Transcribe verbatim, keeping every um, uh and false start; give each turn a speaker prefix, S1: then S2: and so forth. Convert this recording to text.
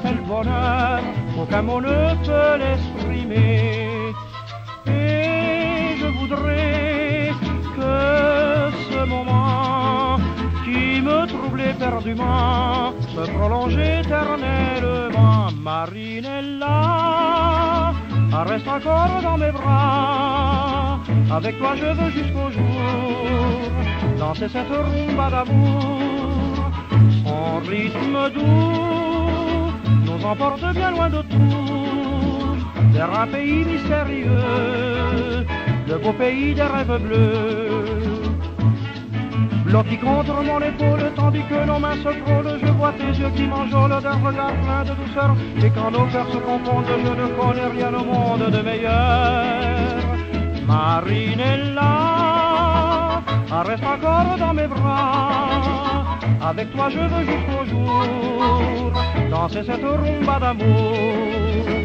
S1: c'est le bonheur, aucun mot ne peut l'exprimer. Et je voudrais que ce moment qui me troublait éperdument se prolonge éternellement. Marinella, reste encore dans mes bras, avec toi je veux jusqu'au jour danser cette rumba d'amour. Son rythme doux nous emporte bien loin de tout, vers un pays mystérieux, le beau pays des rêves bleus. Blotti contre mon épaule, tandis que nos mains se frôlent, je vois tes yeux qui m'enjôlent d'un regard plein de douceur. Et quand nos cœurs se confondent, je ne connais rien au monde de meilleur. Marinella, reste encore dans mes bras, avec toi je veux jusqu'au jour danser cette rumba d'amour.